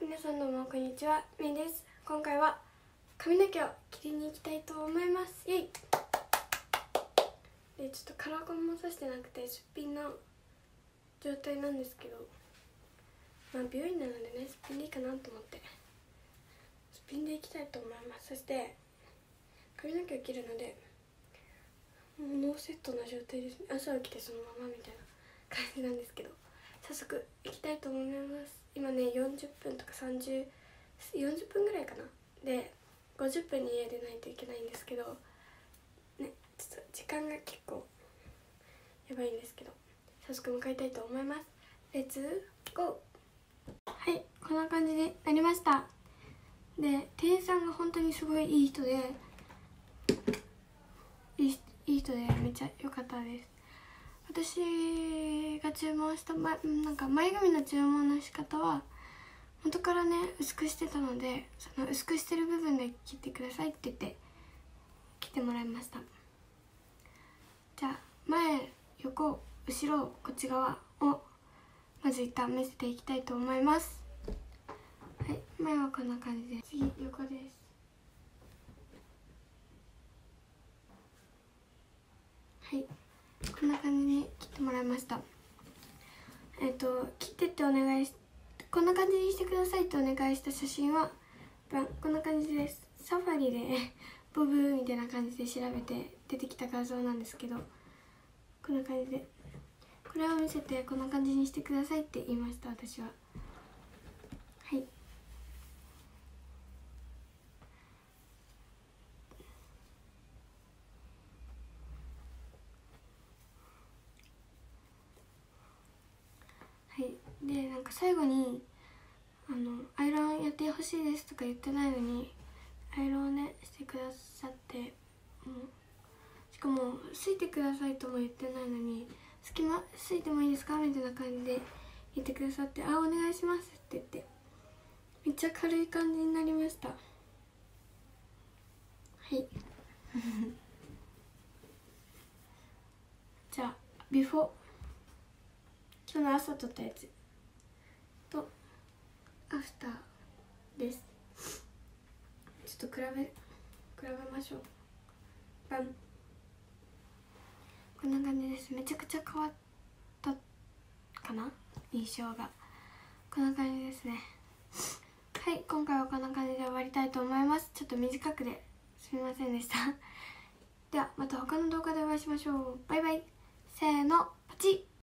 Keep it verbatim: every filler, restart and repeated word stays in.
皆さんどうもこんにちは、めいです。今回は髪の毛を切りに行きたいと思います。イエイで、ちょっとカラコンもさしてなくてすっぴんの状態なんですけど、まあ美容院なのでね、すっぴんでいいかなと思ってすっぴんでいきたいと思います。そして髪の毛を切るのでもうノーセットな状態ですね。朝起きてそのままみたいな感じなんですけど、早速行きたいと思います。今ねよんじゅっぷんとかさんじゅう、よんじゅっぷんぐらいかなでごじゅっぷんに家出ないといけないんですけどね、ちょっと時間が結構やばいんですけど、早速向かいたいと思います。レッツゴー。はい、こんな感じになりました。で、店員さんが本当にすごいいい人でいいいい人でめっちゃ良かったです。私が注文した、ま、なんか前髪の注文の仕方は元からね薄くしてたので、その薄くしてる部分で切ってくださいって言って切ってもらいました。じゃあ前横後ろこっち側をまず一旦見せていきたいと思います。はい、前はこんな感じで、次横です。はい、こんな感じに切ってもらいました。えっと切ってってお願いしこんな感じにしてくださいってお願いした写真はこんな感じです。サファリでボブみたいな感じで調べて出てきた画像なんですけど、こんな感じでこれを見せてこんな感じにしてくださいって言いました、私は。はいはい、でなんか最後にあのアイロンやってほしいですとか言ってないのにアイロンをねしてくださって、もうしかもすいてくださいとも言ってないのに隙間すいてもいいですかみたいな感じで言ってくださって、あ、お願いしますって言ってめっちゃ軽い感じになりました。はいじゃあビフォー、今日の朝撮ったやつとアフターです。ちょっと比べ比べましょう。バン、こんな感じです。めちゃくちゃ変わったかな、印象が。こんな感じですね。はい、今回はこんな感じで終わりたいと思います。ちょっと短くですみませんでしたではまた他の動画でお会いしましょう。バイバイ。せーの、パチッ。